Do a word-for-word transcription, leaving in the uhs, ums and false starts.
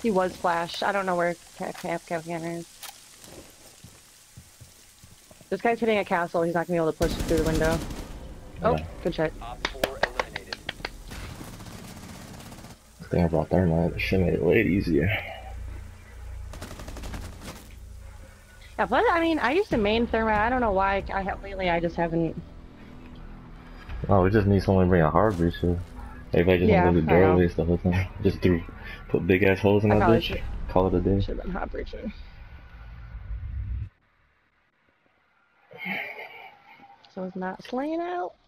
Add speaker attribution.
Speaker 1: He was flashed. I don't know where Cap Cap Cap is. This guy's hitting a castle. He's not gonna be able to push through the window. Oh,
Speaker 2: Yeah.
Speaker 1: good shot.
Speaker 3: Op four eliminated.
Speaker 2: I think I brought Thermite. It should make it way easier.
Speaker 1: Yeah, but I mean, I used to main Thermite. I don't know why I have lately. I just haven't.
Speaker 2: Oh, we just need someone to bring a hard breacher. Everybody just
Speaker 1: Yeah,
Speaker 2: wants to do
Speaker 1: I know.
Speaker 2: doorways the whole time. Just through, put big ass holes in
Speaker 1: I
Speaker 2: that
Speaker 1: probably
Speaker 2: bitch.
Speaker 1: should-
Speaker 2: Call it a day.
Speaker 1: Should have been hot breaching. So it's not slaying out.